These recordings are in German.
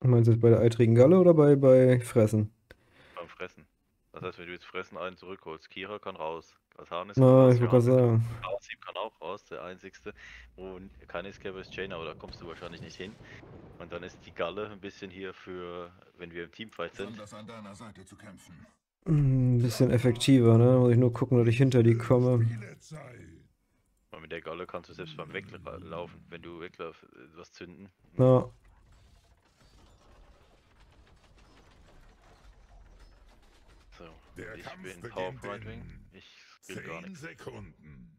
Meinst du jetzt bei der eitrigen Galle oder bei Fressen? Beim Fressen. Das heißt, wenn du jetzt Fressen einen zurückholst, Kira kann raus, Altanis kann Na, raus, ich wollte gerade Johanna kann sagen. raus, Asim kann auch raus, der einzigste, wo kein Escape ist Jaina, aber da kommst du wahrscheinlich nicht hin. Und dann ist die Galle ein bisschen hier für, wenn wir im Teamfight sind. Besonders an deiner Seite zu kämpfen. Ein bisschen effektiver, ne? Muss ich nur gucken, dass ich hinter die komme. Spielezeit. Und mit der Galle kannst du selbst beim Weglaufen, wenn du weglaufst, was zünden. Na, So, Der ich Kampf bin Power beginnt Right Wing. in Ich skill gar 10 nichts. Sekunden.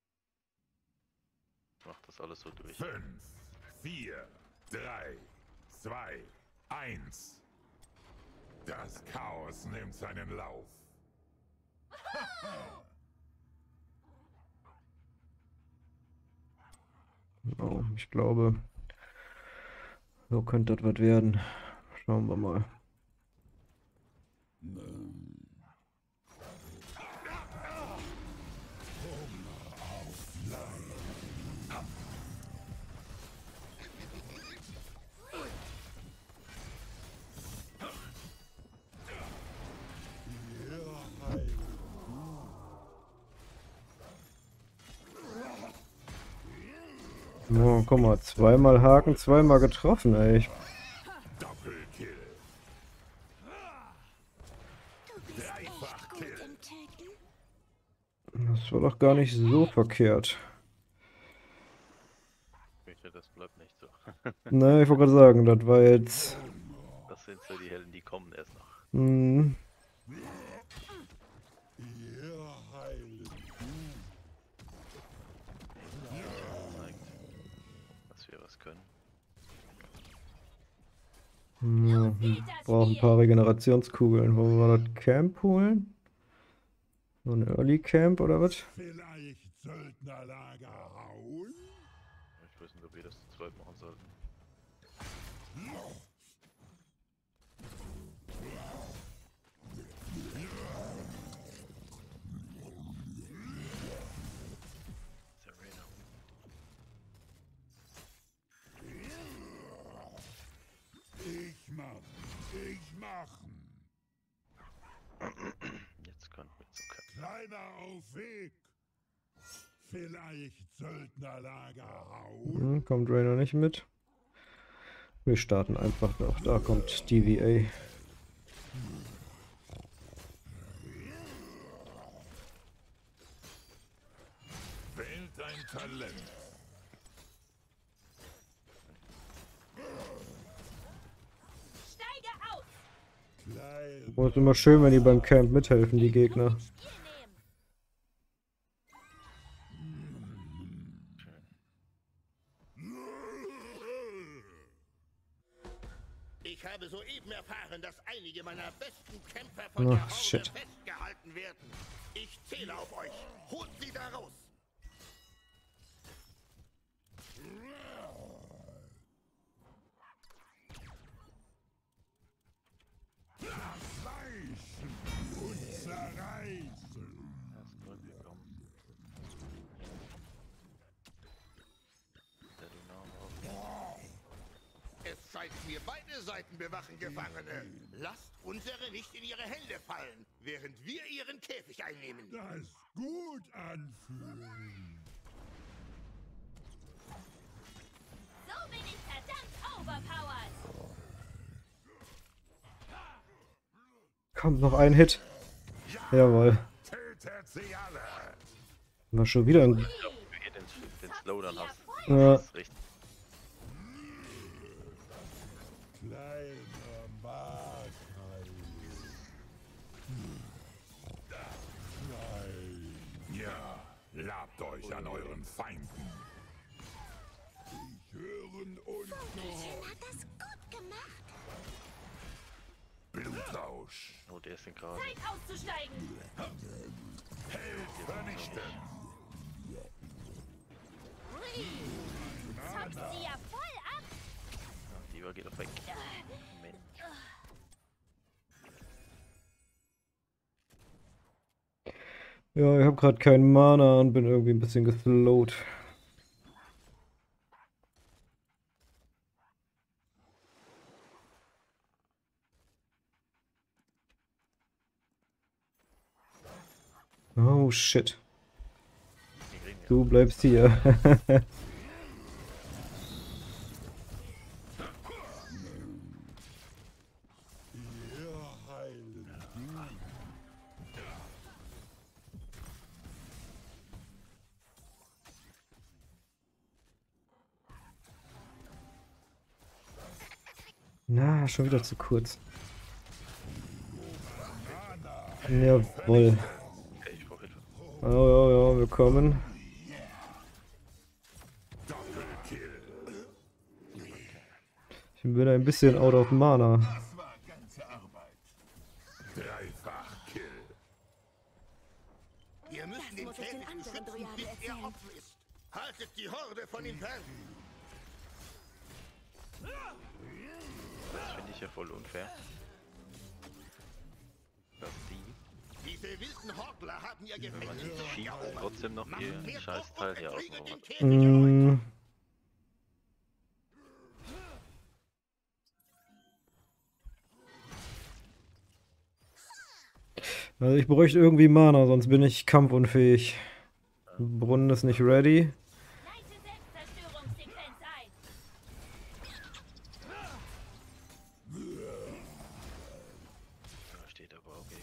Ich mach das alles so durch. 5, 4, 3, 2, 1. Das Chaos nimmt seinen Lauf. oh, ich glaube, so könnte das was werden. Schauen wir mal. Oh, guck mal, zweimal Haken, zweimal getroffen, ey. Doppelkill. Du bist echt Dreifachkill. gut im Töten. Das war doch gar nicht so verkehrt. Das bleibt nicht so. Ne, ich wollte gerade sagen, das war jetzt. Das sind so die Helden, die kommen erst noch. Hm, Zeigt, dass wir was können. ja, brauchen ein paar Regenerationskugeln. Wo wir das Camp holen? So ein Early Camp oder was? Vielleicht Söldnerlager hauen? Ich weiß nicht, ob wir das zu zweit machen sollten. Serena. Ich machen. Jetzt können wir zum Camp. Kleiner auf Weg. Vielleicht Söldnerlager hauen? Kommt Rainer nicht mit. Wir starten einfach doch. Da kommt DVA. Wählt ein Talent. Steige aus! Klein. Oh, ist immer schön, wenn die beim Camp mithelfen, die Gegner. Spiel nehmen. Ich habe soeben erfahren, dass einige meiner besten Kämpfer von der Ach, Horde shit. festgehalten werden. Ich zähle auf euch. Holt sie da raus. Zerreißen und zerreißen. Erst zurückgekommen. Der Dynamo auf. Es zeigt mir, beide Seiten bewachen Gefangene. Lasst unsere nicht in ihre Hände fallen, während wir ihren Käfig einnehmen. Das gut anfühlen. So bin ich verdammt overpowered. Kommt noch ein Hit. Jawohl. Tötet sie alle. War schon wieder ein. Ja, wenn du hier den Slowdown hast. Ja, Das ist richtig. Kleiner Markreis. Nein. Ja, labt euch an euren Feinden. Ich hören und Dunkelchen hat das gut gemacht. Blutrausch. Oh, der ist in gerade. Zeit auszusteigen. Held vernichten. Zockst sie ja voll ab. Ja, die geht doch weg. Mensch. ja, ich habe gerade keinen Mana und bin irgendwie ein bisschen geslowt. Oh shit. Die kriegen wir. Du bleibst hier. Na, schon wieder zu kurz. Jawohl. Okay, ich brauche Hilfe. Oh, ja, wir kommen. Doppelkill. Ich bin ein bisschen out of Mana. Das war ganze Arbeit. Dreifach-Kill. Wir müssen den muss ich den Käfig anderen beschützen, Dryaden bis er erzählen. auf ist. Haltet die Horde von ihm fern. Das finde ich ja voll unfair. Dass die, Diese wilden Hordler haben ihr wenn man Gefängnis die schiebt, erobert. trotzdem noch Machen ihr mehr Scheißteil Druck hier und außen erriegelt rum den hat. Käfig erneut. Mm, Also ich bräuchte irgendwie Mana, sonst bin ich kampfunfähig. Brunnen ist nicht ready. Leite Selbstzerstörungssequenz ein. Da steht aber okay.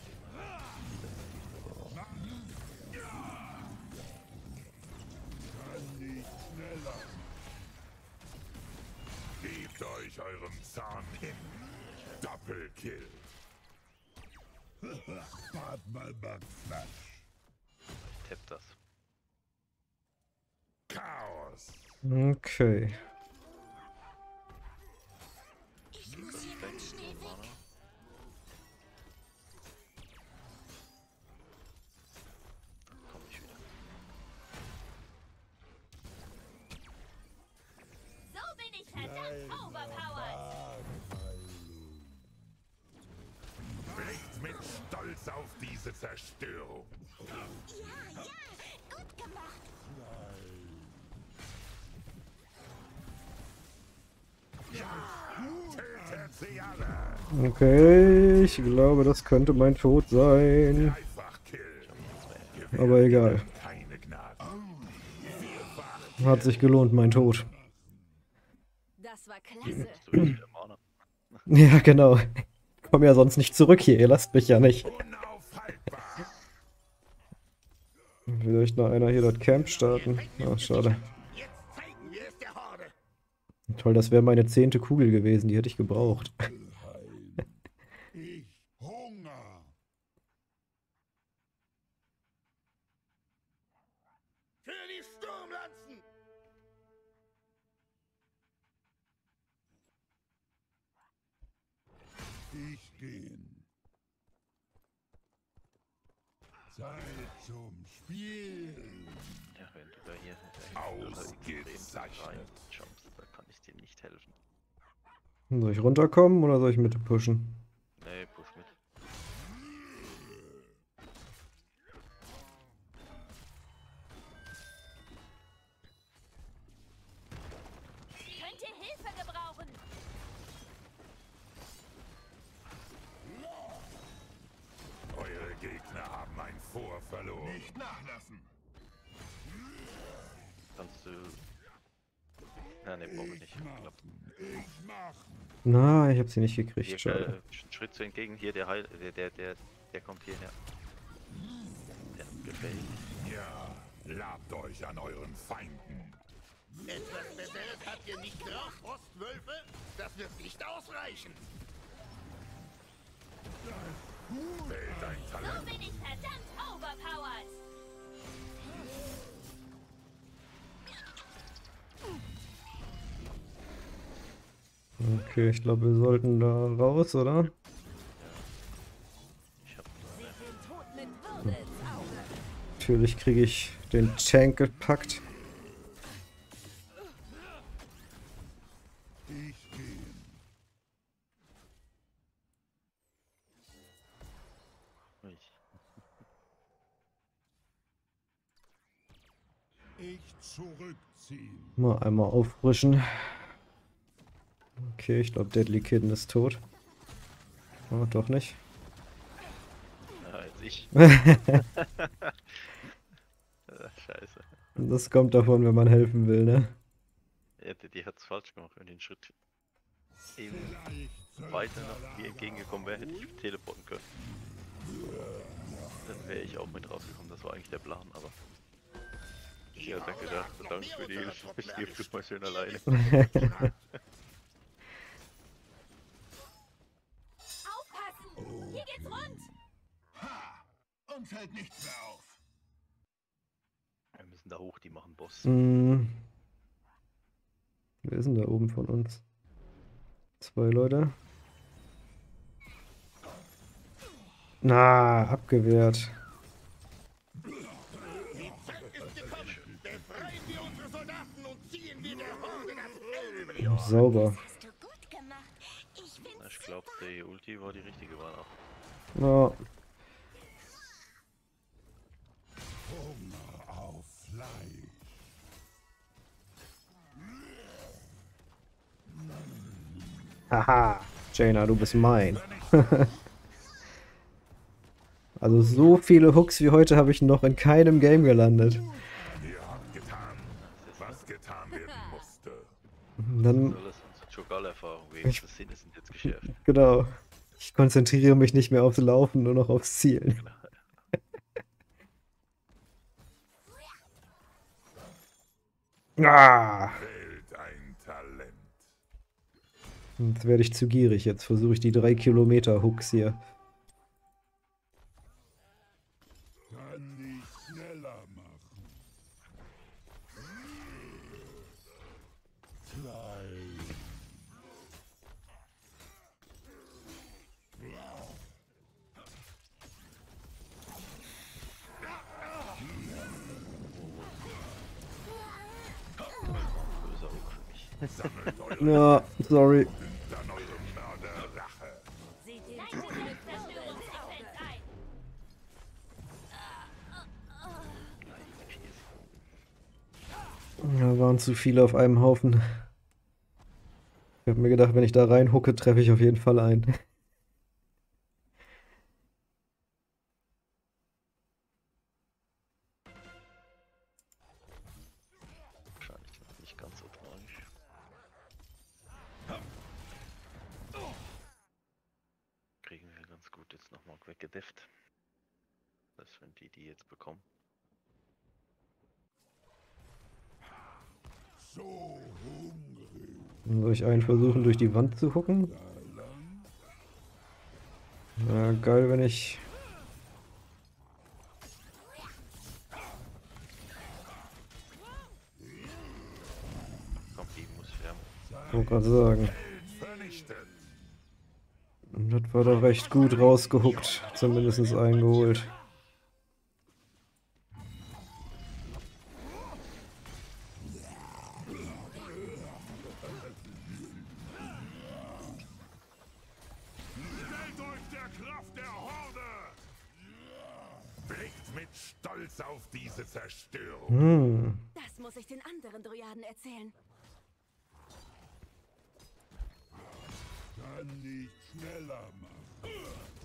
Gebt euch euren Zahn hin. Doppelkill. Ich tapp das. Chaos. Okay. Ich muss hier ganz schnell weg. Mana. Komm ich wieder. So bin ich verdammt overpowered. Blickt mit Stolz auf diese Zerstörung. Ja, gut gemacht. Tötet sie alle. Okay, ich glaube, das könnte mein Tod sein. Dreifach-Kill. Aber egal. Keine Gnade. Hat sich gelohnt, mein Tod. Das war klasse. So ist der Mana. Ja, genau. Ich komme ja sonst nicht zurück hier. Ihr lasst mich ja nicht. Unaufhaltbar. Vielleicht noch einer hier das Camp starten. Ah, schade. Jetzt zeigen wir es der Horde. Toll, das wäre meine 10. Kugel gewesen. Die hätte ich gebraucht. Ich Hunger. Für die Sturmlanzen. Ich gehen. Zeit zum Spiel. Ja, wenn du da hier Ausgezeichnet. reinjumpst, da kann ich dir nicht helfen. Soll ich runterkommen oder soll ich Mitte pushen? Nee, push mit. Könnt ihr Hilfe gebrauchen? Eure Gegner haben ein Vor verloren. Nicht nachlassen. Kannst du... Ja, ne, brauche ich nicht. Klappt. Ich mach. Na, ich habe sie nicht Hier, gekriegt. Schade. einen Schritt zu entgegen. Hier, der Heil... Der kommt hierher. Der gefällt. Ja, labt euch an euren Feinden. Etwas Besseres habt ihr nicht drauf, Frostwölfe? Das wird nicht ausreichen. Wählt ein So Talent. bin ich verdammt overpowered. Okay, ich glaube, wir sollten da raus, oder? Ich hab... Seht den Tod mit Würde ins Auge. Natürlich kriege ich den Tank gepackt. Ich gehen. Ich zurückziehen. Mal einmal auffrischen. Okay, ich glaube, Deadly Kitten ist tot. Oh, doch nicht. Ja, jetzt ich. Scheiße. Das kommt davon, wenn man helfen will, ne? Ja, die hat's falsch gemacht, wenn den Schritt eben weiter noch mir entgegengekommen wäre, hätte ich teleporten können. Dann wäre ich auch mit rausgekommen, das war eigentlich der Plan, aber ich hab gedacht, danke für die Hilfe, ich gebe das mal schön alleine. Aufpassen! Hier geht's rund! Uns hält nichts mehr auf. Wir müssen da hoch, die machen Boss. Hm. Wer ist denn da oben von uns? 2 Leute. Na, abgewehrt. Die Zeit ist gekommen! Befreien wir unsere Soldaten und ziehen wir der Horde das Fell über die Ohren! Sauber. Das hast du gut gemacht. Ich Na, find's ich glaube, die Ulti war die richtige Wahl auch. Ja. Hunger auf Fleisch. Haha. Jaina, du bist mein. Also so viele Hooks wie heute habe ich noch in keinem Game gelandet. Ihr habt getan, was getan werden musste. Dann, Soll das unsere Chogal-Erfahrung wenigstens sind, sind jetzt geschärft. genau. Ich konzentriere mich nicht mehr aufs Laufen, nur noch aufs Zielen. Ah! Wählt ein Talent. Jetzt werde ich zu gierig. Jetzt versuche ich die 3 Kilometer Hooks hier. Kann ich schneller machen. Klein. Böser Hook für mich. Sammelt eure Ja, sorry. dann eure Mörder Rache. Seht den Leite Tod mit Zerstörungssequenz ein! Da waren zu viele auf einem Haufen. Ich habe mir gedacht, wenn ich da reinhucke, treffe ich auf jeden Fall ein. Wahrscheinlich noch nicht ganz so tragisch. Kriegen wir ganz gut jetzt nochmal weggedefft. Das wenn die jetzt bekommen. So hungrig. Soll ich einen versuchen, durch die Wand zu hucken? Ja, geil, wenn ich... Komm, die muss sterben. Ich wollte gerade sagen. Vernichtet. Das war doch recht gut rausgehuckt. Zumindest eingeholt. Stellt euch der Kraft der Horde. Blickt mit Stolz auf diese Zerstörung. Hm. Das muss ich den anderen Dryaden erzählen. Kann ich schneller machen.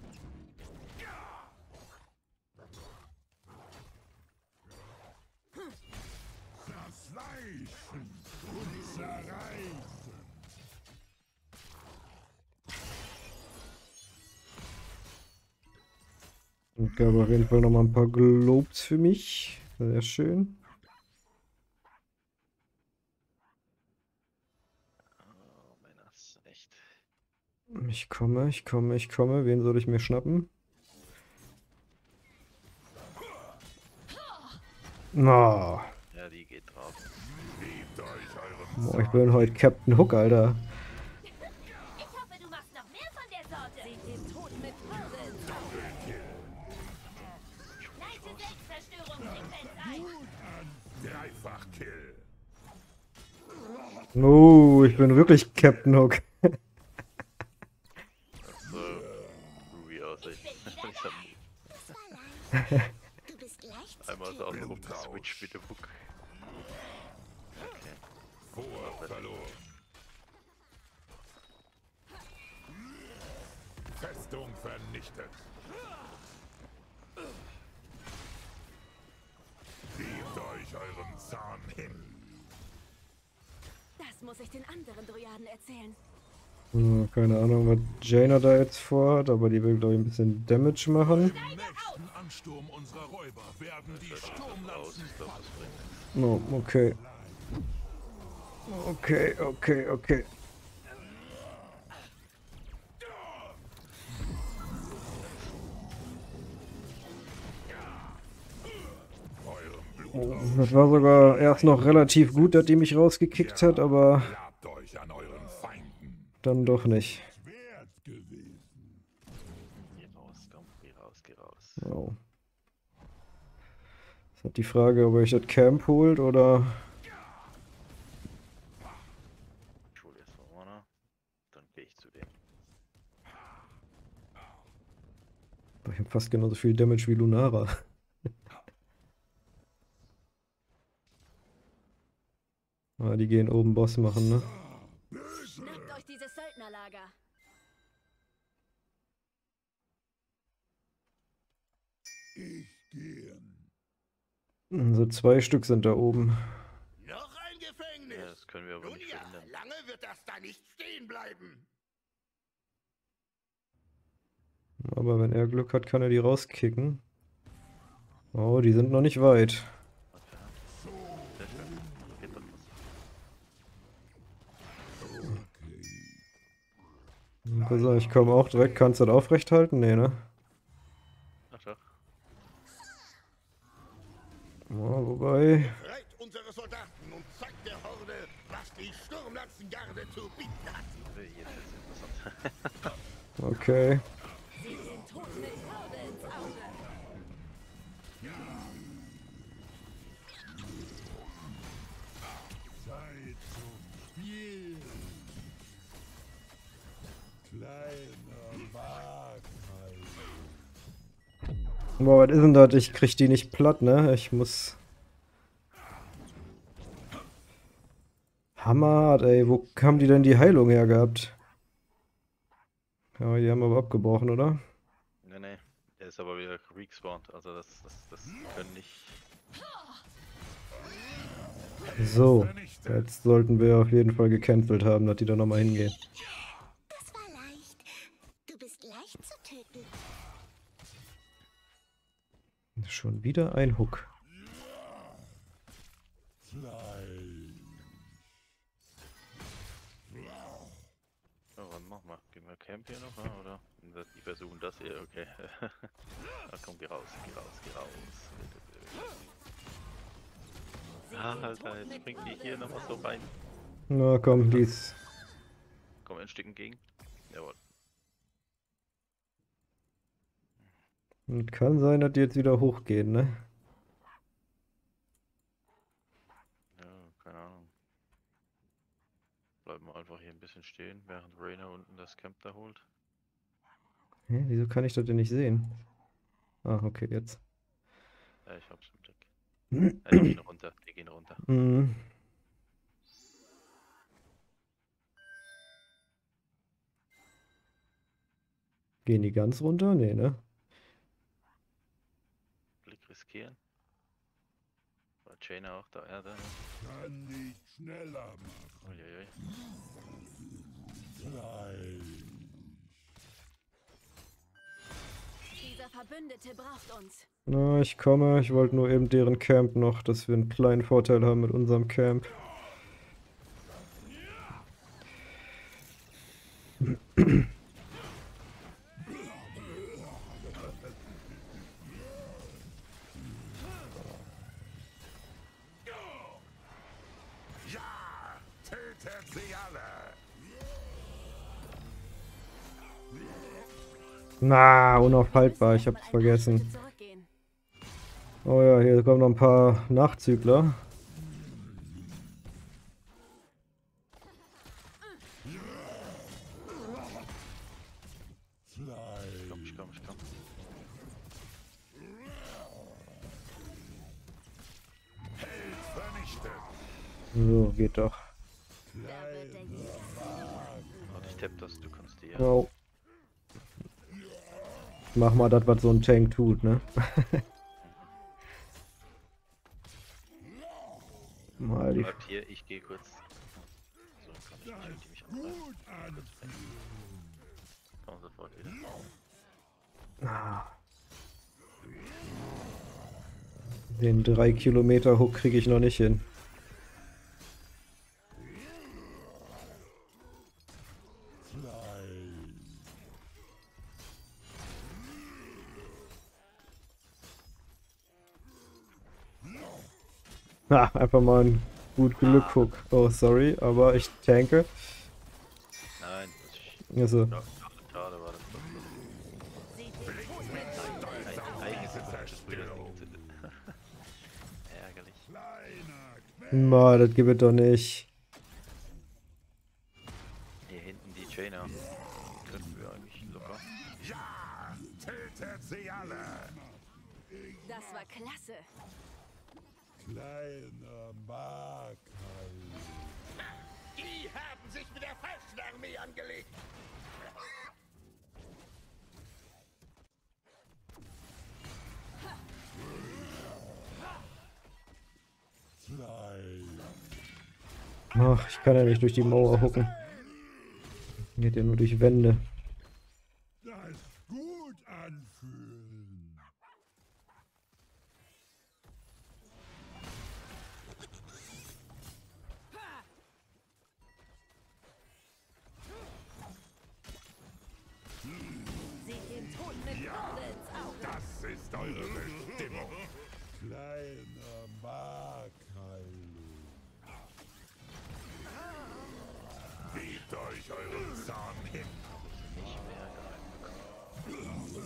Zerfleischen und zerreißen. Und gab auf jeden Fall nochmal ein paar Globes für mich. Sehr schön. Oh, Männers, echt. Ich komme, ich komme, ich komme. Wen soll ich mir schnappen? Na, Ja, die geht drauf. Gebt euch euren boah, ich bin heute Captain Hook, Alter. Ich hoffe, du machst noch mehr von der Sorte! Seht den Tod mit Würde ins Auge. Leite Selbstzerstörungssequenz ein! Dreifach-Kill. Oh, ich bin wirklich Captain Hook. So, Ruby aussieht. Ich hab Das war leicht. Du bist leicht. einmal so außen rum Blutrausch. geswitcht mit dem Hook. Okay. Vor verloren. Festung vernichtet. euch euren Zorn hin. Das muss ich den anderen Dryaden erzählen. Keine Ahnung, was Jaina da jetzt vorhat, aber die will, glaube ich, ein bisschen Damage machen. Im nächsten Ansturm unserer Räuber werden die Sturmlanzen Ich glaube, das bringt nichts. Oh, okay. Okay. Oh, das war sogar erst noch relativ gut, dass die mich rausgekickt hat, aber Labt euch an euren Feinden. dann doch nicht. Wert gewesen. Geh raus, komm, geh raus. Wow. Ist halt die Frage, ob euch das Camp holt oder... Ich hole jetzt mal Warner, dann gehe ich zu dem. Ich habe fast genauso viel Damage wie Lunara. Ah, die gehen oben Boss machen, ne? Schnappt euch dieses Söldnerlager. Ich gehen. So 2 Stück sind da oben. Noch ein Gefängnis. Ja, das können wir aber Nun nicht ja, verhindern. lange wird das da nicht stehen bleiben. Aber wenn er Glück hat, kann er die rauskicken. Oh, die sind noch nicht weit. Okay. Sehr schön. Geht doch was. Also ich komme auch direkt. Kannst du das aufrecht halten? Nee, ne? Ach doch. Oh, wobei... Reit unsere Soldaten und zeigt der Horde, was die Sturmlanzengarde zu bieten hat. Jetzt ist interessant. Okay. Sieh den Tod mit Farbe ins Auge. Zeit zum Spiel. Kleiner Waghalsig. Boah, was ist denn das? Ich krieg die nicht platt, ne? Ich muss... Hammerhart, ey. Wo haben die denn die Heilung her gehabt? Ja, die haben aber abgebrochen, oder? Nee, der ist aber wieder respawned, also das können nicht... So, jetzt sollten wir auf jeden Fall gecancelt haben, dass die da nochmal hingehen. Das war leicht. Du bist leicht zu töten. Schon wieder ein Hook. Ja, wann machen wir? Gehen wir Camp hier noch, oder? Die versuchen das hier, okay. Ach komm, geh raus. Ah, Alter, jetzt springt die hier nochmal so rein. Na komm, dies. Komm, ein Stück entgegen. Jawohl. Und kann sein, dass die jetzt wieder hochgehen, ne? Ja, keine Ahnung. Bleiben wir einfach hier ein bisschen stehen, während Rainer unten das Camp da holt. Hä, wieso kann ich das denn nicht sehen? Ah, okay, jetzt. Ja, ich hab's im Blick. Ja, die gehen runter. Mhm. Gehen die ganz runter? Nee, ne? Blick riskieren. War Jaina auch da? Ja, da. Kann nicht schneller machen. Uiuiui. Gleich. Dieser Verbündete braucht uns. Na, ich komme. Ich wollte nur eben deren Camp noch, dass wir einen kleinen Vorteil haben mit unserem Camp. Ja! Tötet sie alle! Na, unaufhaltbar, ich hab's vergessen. Zurückgehen. Oh ja, hier kommen noch ein paar Nachzügler. Ich komm. Vernichtet! So, geht doch. Da wird der Jäger. Und ich tapp das, du kannst die ja. Oh. Mach mal das, was so ein Tank tut, ne? die. Bleibt hier, ich gehe kurz. So, kann ich nicht, die mich angreifen. Komm sofort wieder. Ah. Den 3 Kilometer Hook kriege ich noch nicht hin. Einfach mal ein gut Glück Hook. Oh, sorry, aber ich tanke. Nein, Also, das schade war das doch. Eigentlich ist das früher das Ding gezündet. Ärgerlich. das gibt es doch nicht. Hier hinten die Jaina. Können wir eigentlich locker. Ja! Tötet sie alle! Das war klasse. Kleiner Mark. Die haben sich mit der falschen Armee angelegt. Ach, ich kann ja nicht durch die Mauer hucken. Geht ja nur durch Wände. Das gut anfühlen. Seht den Tod mit Würde ins Auge. Das ist eure Bestimmung. Kleiner Markheilung. Gebt euch euren Zorn hin. Nicht mehr gehalten.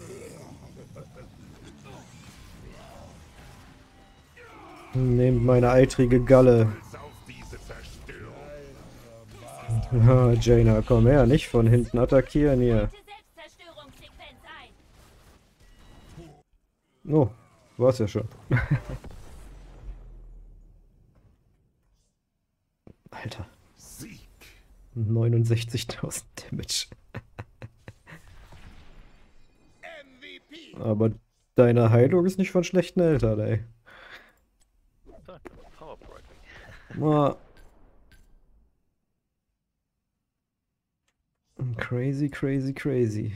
Nehmt meine eitrige Galle. Auf diese Zerstörung. Ah, Jaina, komm her, nicht von hinten attackieren hier. Leite Selbstzerstörungssequenz ein. Oh, war's ja schon. Alter, Sieg. 69.000 Damage. MVP. Aber deine Heilung ist nicht von schlechten Eltern, ey. Danke, Powerpoint. Ah. Crazy, crazy, crazy.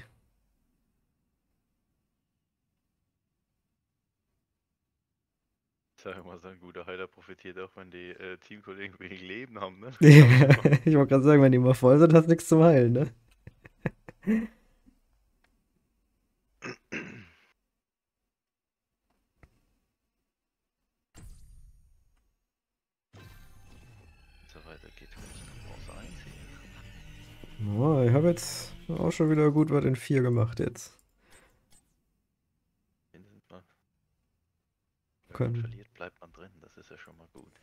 Sag mal, so ein guter Heiler profitiert auch, wenn die Teamkollegen wenig Leben haben, ne? Ich wollte gerade sagen, wenn die mal voll sind, hast du nichts zum Heilen, ne? So weiter geht wenn ich noch Bronze 1 hier. Oh, ich habe jetzt auch schon wieder gut was in 4 gemacht jetzt. Mindestens mal. Wenn Können. man verliert, bleibt man drin. Das ist ja schon mal gut.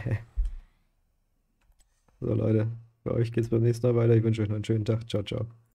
So Leute, bei euch geht's beim nächsten Mal weiter. Ich wünsche euch noch einen schönen Tag. Ciao, ciao.